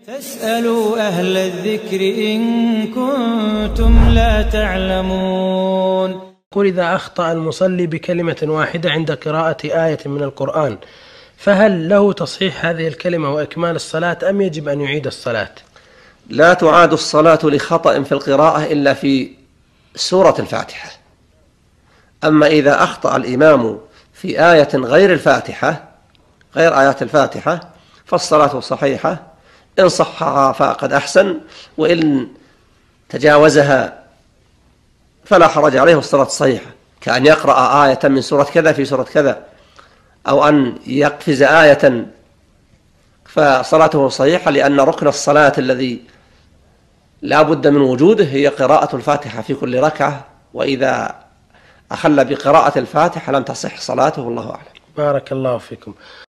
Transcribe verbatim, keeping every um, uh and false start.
فاسألوا أهل الذكر إن كنتم لا تعلمون. قل إذا أخطأ المصلي بكلمة واحدة عند قراءة آية من القرآن فهل له تصحيح هذه الكلمة وإكمال الصلاة أم يجب أن يعيد الصلاة؟ لا تعاد الصلاة لخطأ في القراءة إلا في سورة الفاتحة. أما إذا أخطأ الإمام في آية غير الفاتحة غير آيات الفاتحة فالصلاة صحيحة، إن صحها فقد أحسن، وإن تجاوزها فلا حرج عليه والصلاة صحيحة، كأن يقرأ آية من سورة كذا في سورة كذا، أو أن يقفز آية فصلاته صحيحة، لأن ركن الصلاة الذي لا بد من وجوده هي قراءة الفاتحة في كل ركعة، وإذا أخل بقراءة الفاتحة لم تصح صلاته والله أعلم. بارك الله فيكم.